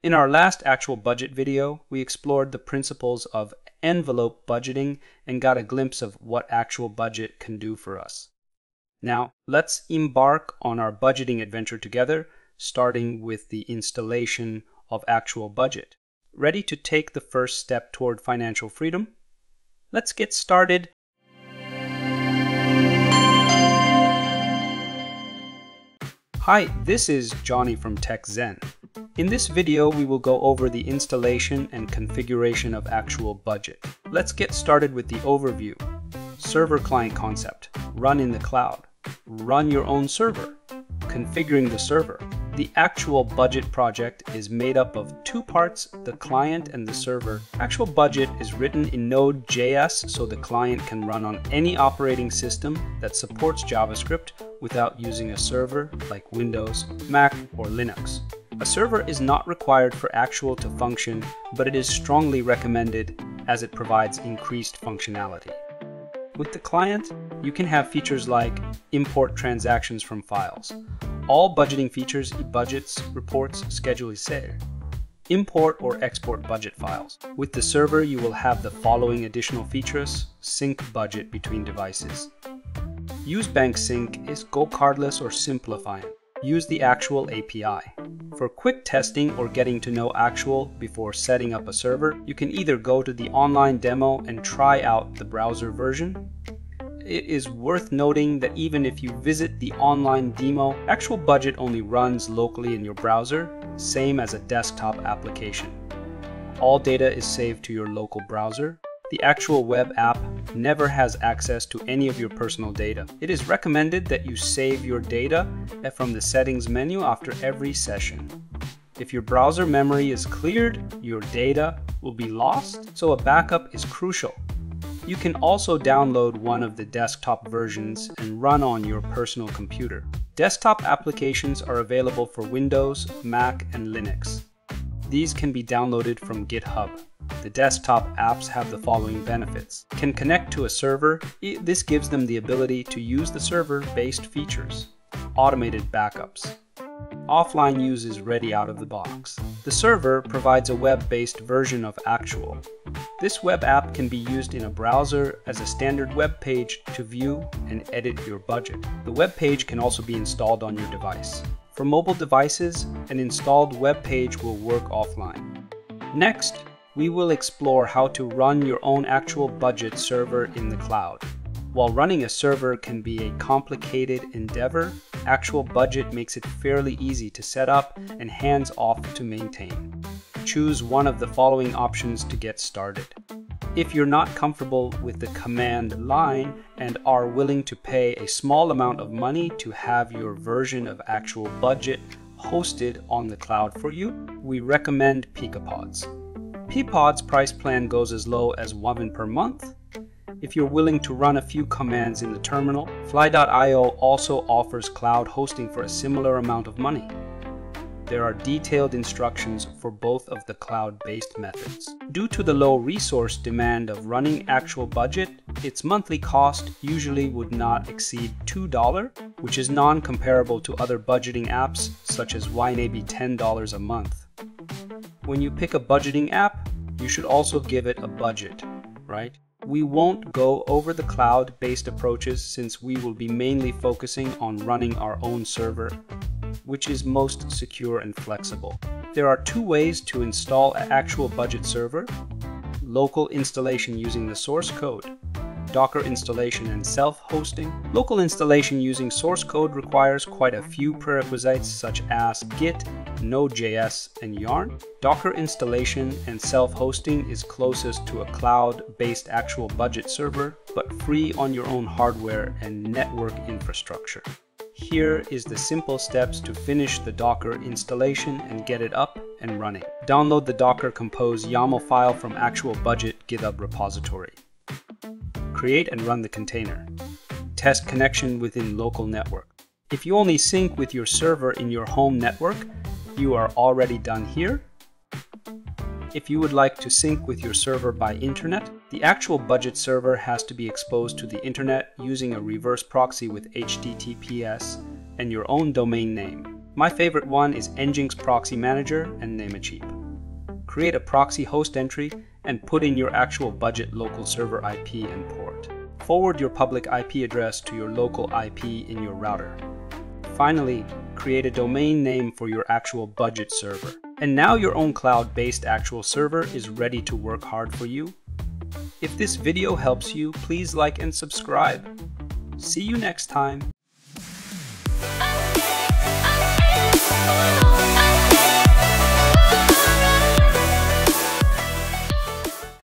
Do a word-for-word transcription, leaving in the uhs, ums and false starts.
In our last actual budget video, we explored the principles of envelope budgeting and got a glimpse of what actual budget can do for us. Now, let's embark on our budgeting adventure together, starting with the installation of actual budget. Ready to take the first step toward financial freedom? Let's get started. Hi, this is Johnny from TechZen. In this video, we will go over the installation and configuration of actual budget. Let's get started with the overview. Server client concept. Run in the cloud. Run your own server. Configuring the server. The actual budget project is made up of two parts, the client and the server. Actual budget is written in Node dot J S so the client can run on any operating system that supports JavaScript without using a server like Windows, Mac, or Linux. A server is not required for actual to function, but it is strongly recommended as it provides increased functionality. With the client, you can have features like import transactions from files. All budgeting features, budgets, reports, schedule ser. Import or export budget files. With the server, you will have the following additional features: sync budget between devices. Use bank sync is go cardless or simplifying. Use the actual A P I. For quick testing or getting to know actual before setting up a server, you can either go to the online demo and try out the browser version. It is worth noting that even if you visit the online demo, actual budget only runs locally in your browser, same as a desktop application. All data is saved to your local browser. The actual web app never has access to any of your personal data. It is recommended that you save your data from the settings menu after every session. If your browser memory is cleared, your data will be lost, so a backup is crucial. You can also download one of the desktop versions and run on your personal computer. Desktop applications are available for Windows, Mac, and Linux. These can be downloaded from GitHub. The desktop apps have the following benefits. Can connect to a server. This gives them the ability to use the server-based features. Automated backups. Offline use is ready out of the box. The server provides a web-based version of actual. This web app can be used in a browser as a standard web page to view and edit your budget. The web page can also be installed on your device. For mobile devices, an installed web page will work offline. Next, we will explore how to run your own actual budget server in the cloud. While running a server can be a complicated endeavor, actual budget makes it fairly easy to set up and hands-off to maintain. Choose one of the following options to get started. If you're not comfortable with the command line and are willing to pay a small amount of money to have your version of actual budget hosted on the cloud for you, we recommend Peacopods. Peapod's price plan goes as low as one per month. If you're willing to run a few commands in the terminal, Fly dot i o also offers cloud hosting for a similar amount of money. There are detailed instructions for both of the cloud-based methods. Due to the low resource demand of running actual budget, its monthly cost usually would not exceed two dollars, which is non-comparable to other budgeting apps such as YNAB ten dollars a month. When you pick a budgeting app, you should also give it a budget, right? We won't go over the cloud-based approaches since we will be mainly focusing on running our own server, which is most secure and flexible. There are two ways to install an actual budget server: local installation using the source code, Docker installation and self-hosting. Local installation using source code requires quite a few prerequisites such as Git, Node dot J S, and Yarn. Docker installation and self-hosting is closest to a cloud-based actual budget server, but free on your own hardware and network infrastructure. Here is the simple steps to finish the Docker installation and get it up and running. Download the Docker Compose YAML file from actual budget GitHub repository. Create and run the container. Test connection within local network. If you only sync with your server in your home network, you are already done here. If you would like to sync with your server by internet, the actual budget server has to be exposed to the internet using a reverse proxy with H T T P S and your own domain name. My favorite one is Nginx Proxy Manager and Namecheap. Create a proxy host entry and put in your actual budget local server I P and port. Forward your public I P address to your local I P in your router. Finally, create a domain name for your actual budget server. And now your own cloud-based actual server is ready to work hard for you. If this video helps you, please like and subscribe. See you next time.